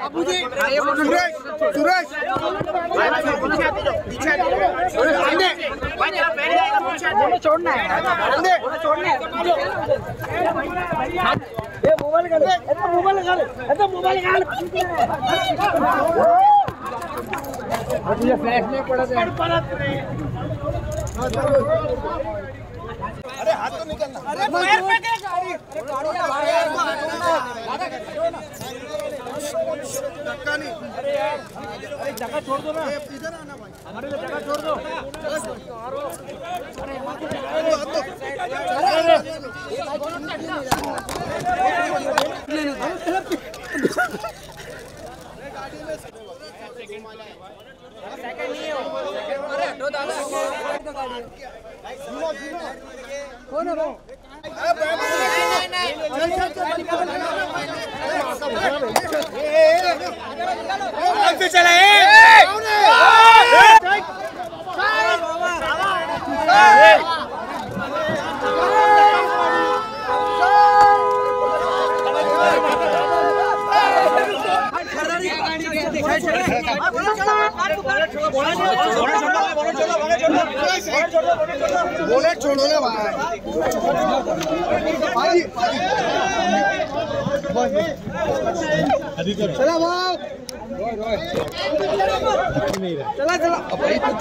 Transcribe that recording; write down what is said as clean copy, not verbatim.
बाबूजी सुरेश सुरेश छोड़ना है छोड़ना है मोबाइल फ्लैश नहीं पड़ा अरे हाथ तो निकलना अरे पैर पे क्या गाड़ी धक्का नहीं अरे यार अरे जगह छोड़ दो ना इधर आना भाई हमारे लिए जगह छोड़ दो सेकंड नहीं है अरे हटो दादा कौन है भाई नहीं चला बोले छोड़ो ना भाई चला भाई चला चला